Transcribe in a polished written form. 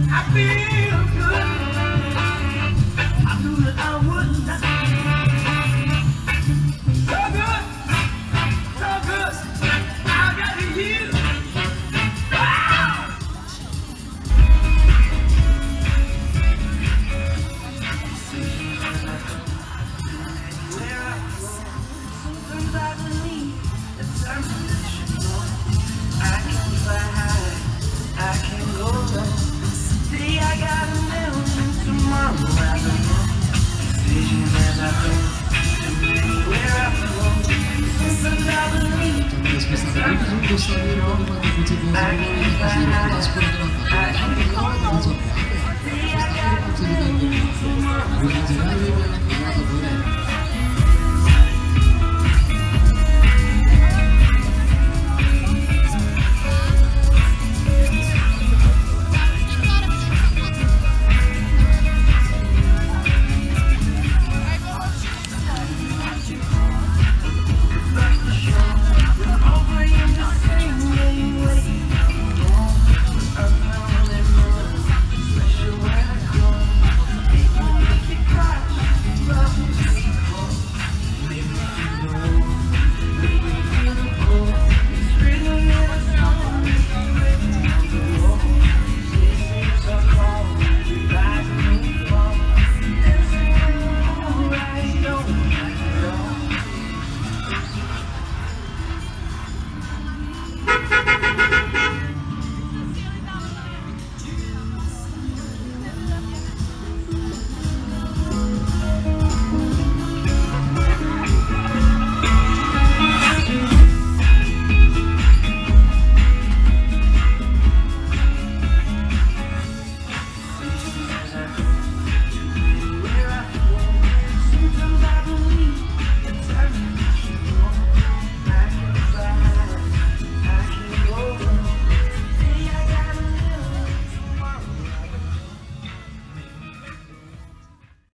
I feel good. I knew that I would not. So good, so good. I got to you. Wow! Where I go, sometimes I believe that something should know. I can fly high, I can go low. Today I got a million, tomorrow I don't know. Vision as I go, and anywhere I go. Sometimes I believe that something should know. I can fly high.